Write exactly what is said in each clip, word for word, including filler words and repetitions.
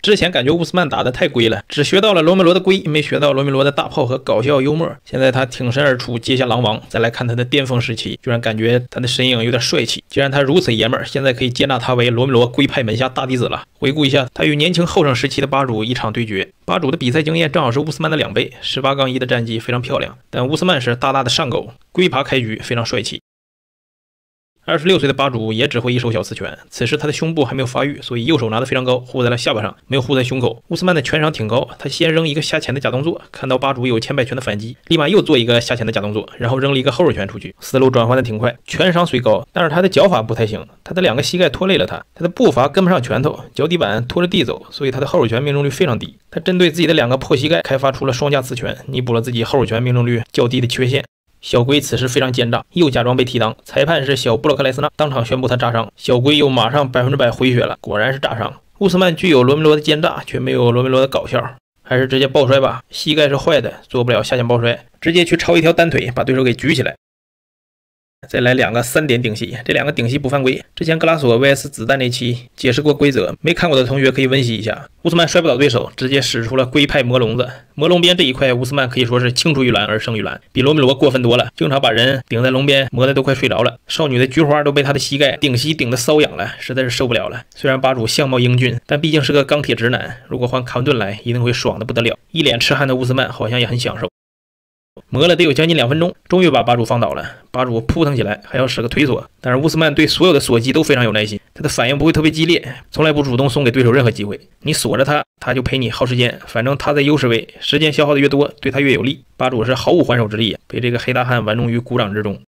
之前感觉乌斯曼打的太龟了，只学到了罗梅罗的龟，没学到罗梅罗的大炮和搞笑幽默。现在他挺身而出，接下狼王，再来看他的巅峰时期，居然感觉他的身影有点帅气。既然他如此爷们儿，现在可以接纳他为罗梅罗龟派门下大弟子了。回顾一下他与年轻后生时期的巴主一场对决，巴主的比赛经验正好是乌斯曼的两倍，十八杠一的战绩非常漂亮，但乌斯曼是大大的上钩，龟爬开局非常帅气。二十六岁的巴主也只会一手小刺拳，此时他的胸部还没有发育，所以右手拿得非常高，护在了下巴上，没有护在胸口。乌斯曼的拳场挺高，他先扔一个下潜的假动作，看到巴主有前摆拳的反击，立马又做一个下潜的假动作，然后扔了一个后手拳出去，思路转换的挺快。拳商虽高，但是他的脚法不太行，他的两个膝盖拖累了他，他的步伐跟不上拳头，脚底板拖着地走，所以他的后手拳命中率非常低。他针对自己的两个破膝盖开发出了双架刺拳，弥补了自己后手拳命中率较低的缺陷。小龟此时非常奸诈，又假装被踢裆，裁判是小布洛克莱斯纳，当场宣布他炸伤。小龟又马上百分之百回血了，果然是炸伤。乌斯曼具有罗梅罗的奸诈，却没有罗梅罗的搞笑，还是直接抱摔吧。膝盖是坏的，做不了下潜抱摔，直接去抄一条单腿，把对手给举起来。再来两个三点顶膝，这两个顶膝不犯规。之前格拉索 V S 子弹那期解释过规则，没看过的同学可以温习一下。乌斯曼摔不倒对手，直接使出了龟派魔笼子。魔笼边这一块，乌斯曼可以说是青出于蓝而胜于蓝，比罗梅罗过分多了，经常把人顶在笼边，磨得都快睡着了。少女的菊花都被他的膝盖顶膝顶得瘙痒了，实在是受不了了。虽然巴主相貌英俊，但毕竟是个钢铁直男，如果换卡文顿来，一定会爽得不得了。一脸痴汉的乌斯曼好像也很享受。磨了得有将近两分钟，终于把巴主放倒了。巴主扑腾起来，还要使个腿锁，但是乌斯曼对所有的锁击都非常有耐心，他的反应不会特别激烈，从来不主动送给对手任何机会。你锁着他，他就陪你耗时间，反正他在优势位，时间消耗的越多，对他越有利。巴主是毫无还手之力，被这个黑大汉玩弄于股掌之中。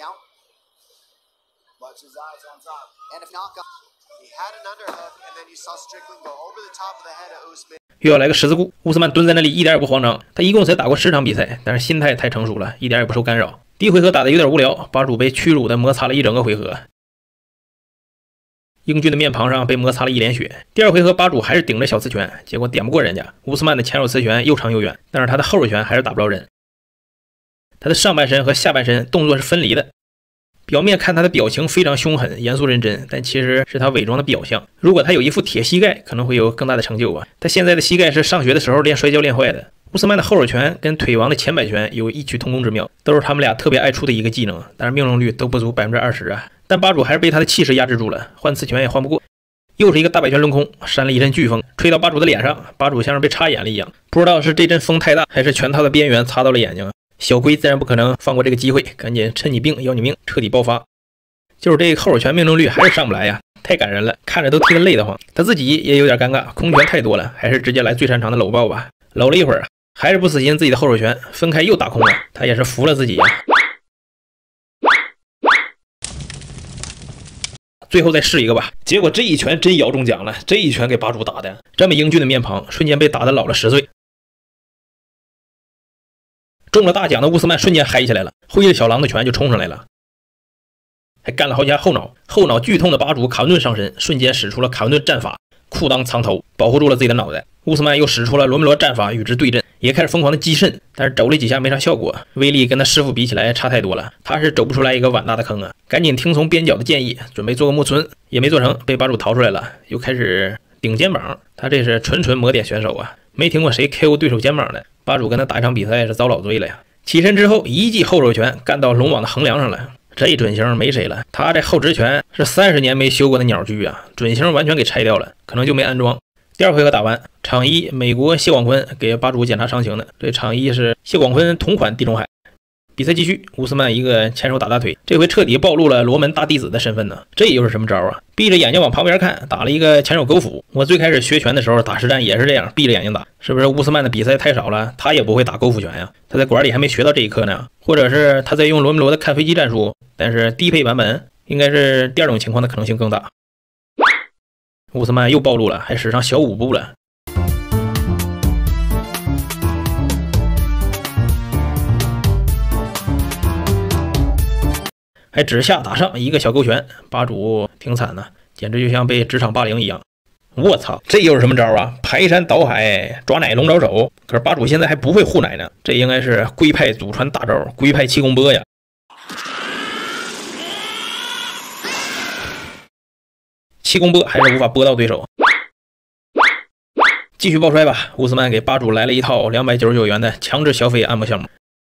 又要来个十字固，乌斯曼蹲在那里一点也不慌张。他一共才打过十场比赛，但是心态太成熟了，一点也不受干扰。第一回合打得有点无聊，巴主被屈辱的摩擦了一整个回合，英俊的面庞上被摩擦了一脸血。第二回合巴主还是顶着小刺拳，结果点不过人家。乌斯曼的前手刺拳又长又远，但是他的后手拳还是打不着人。他的上半身和下半身动作是分离的。表面看他的表情非常凶狠、严肃认真，但其实是他伪装的表象。如果他有一副铁膝盖，可能会有更大的成就啊。他现在的膝盖是上学的时候练摔跤练坏的。乌斯曼的后手拳跟腿王的前摆拳有异曲同工之妙，都是他们俩特别爱出的一个技能，但是命中率都不足 百分之二十 啊。但巴主还是被他的气势压制住了，换刺拳也换不过。又是一个大摆拳抡空，扇了一阵飓风，吹到巴主的脸上，巴主像是被插眼了一样，不知道是这阵风太大，还是拳套的边缘擦到了眼睛。小龟自然不可能放过这个机会，赶紧趁你病要你命，彻底爆发。就是这个后手拳命中率还是上不来呀，太感人了，看着都替他累得慌。他自己也有点尴尬，空拳太多了，还是直接来最擅长的搂抱吧。搂了一会儿，还是不死心自己的后手拳，分开又打空了，他也是服了自己呀。最后再试一个吧，结果这一拳真咬中奖了，这一拳给巴主打的，这么英俊的面庞，瞬间被打得老了十岁。中了大奖的乌斯曼瞬间嗨起来了，挥着小狼的拳就冲上来了，还干了好几下后脑，后脑剧痛的巴主卡文顿上身，瞬间使出了卡文顿战法，裤裆藏头，保护住了自己的脑袋。乌斯曼又使出了罗梅罗战法与之对阵，也开始疯狂的击肾，但是肘了几下没啥效果，威力跟他师傅比起来差太多了，他是走不出来一个碗大的坑啊！赶紧听从边角的建议，准备做个木村，也没做成，被巴主逃出来了，又开始顶肩膀，他这是纯纯磨点选手啊，没听过谁 K O 对手肩膀的，巴主跟他打一场比赛是遭老罪了呀！起身之后一记后手拳干到龙网的横梁上了。这一准星没谁了，他这后直拳是三十年没修过的鸟居啊，准星完全给拆掉了，可能就没安装。第二回合打完，场一美国谢广坤给巴主检查伤情的，这场一是谢广坤同款地中海。比赛继续，乌斯曼一个前手打大腿，这回彻底暴露了罗门大弟子的身份呢。这又是什么招啊？闭着眼睛往旁边看，打了一个前手勾斧。我最开始学拳的时候打实战也是这样，闭着眼睛打。是不是乌斯曼的比赛太少了，他也不会打勾斧拳呀？他在馆里还没学到这一课呢，或者是他在用罗梅罗的看飞机战术，但是低配版本应该是第二种情况的可能性更大。乌斯曼又暴露了，还使上小五步了。还指下打上一个小勾拳，巴主挺惨的，简直就像被职场霸凌一样。我操，这又是什么招啊？排山倒海抓奶龙爪手。可是巴主现在还不会护奶呢，这应该是龟派祖传大招，龟派气功波呀。气功波还是无法拨到对手。 继续爆帅吧，乌斯曼给吧主来了一套两百九十九元的强制消费按摩项目。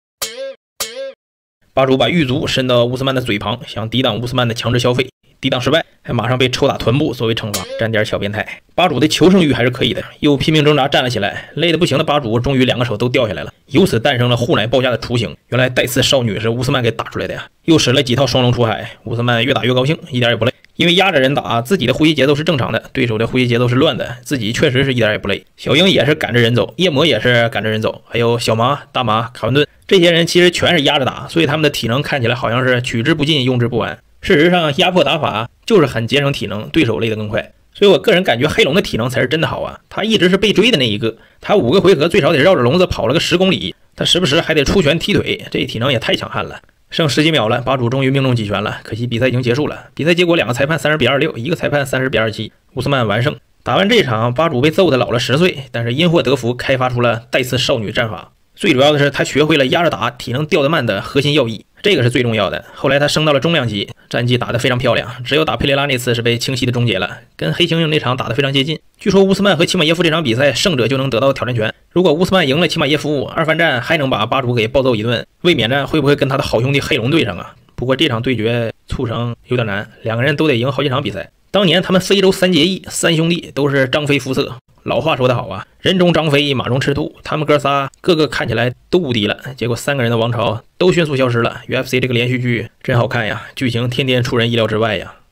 吧主把狱卒伸到乌斯曼的嘴旁，想抵挡乌斯曼的强制消费，抵挡失败，还马上被抽打臀部作为惩罚，沾点小变态。吧主的求生欲还是可以的，又拼命挣扎站了起来，累得不行的吧主终于两个手都掉下来了，由此诞生了护奶报价的雏形。原来带刺少女是乌斯曼给打出来的呀！又使了几套双龙出海，乌斯曼越打越高兴，一点也不累。因为压着人打，自己的呼吸节奏是正常的，对手的呼吸节奏是乱的，自己确实是一点也不累。小鹰也是赶着人走，夜魔也是赶着人走，还有小麻、大麻、卡文顿这些人其实全是压着打，所以他们的体能看起来好像是取之不尽用之不完。事实上，压迫打法就是很节省体能，对手累得更快。所以我个人感觉黑龙的体能才是真的好啊！他一直是被追的那一个，他五个回合最少得绕着笼子跑了个十公里，他时不时还得出拳踢腿，这体能也太强悍了。剩十几秒了，吧主终于命中几拳了，可惜比赛已经结束了。比赛结果两个裁判三十比二十六，一个裁判三十比二十七，乌斯曼完胜。打完这场，吧主被揍得老了十岁，但是因祸得福，开发出了带刺少女战法。最主要的是他学会了压着打，体能掉得慢的核心要义，这个是最重要的。后来他升到了中量级，战绩打得非常漂亮，只有打佩雷拉那次是被清晰的终结了，跟黑猩猩那场打得非常接近。据说乌斯曼和齐马耶夫这场比赛胜者就能得到挑战权，如果乌斯曼赢了齐马耶夫，二番战还能把吧主给暴揍一顿，卫冕战会不会跟他的好兄弟黑龙对上啊？不过这场对决促成有点难，两个人都得赢好几场比赛。当年他们非洲三结义，三兄弟都是张飞肤色。老话说得好啊，人中张飞，马中赤兔，他们哥仨个个看起来都无敌了，结果三个人的王朝都迅速消失了。U F C 这个连续剧真好看呀，剧情天天出人意料之外呀。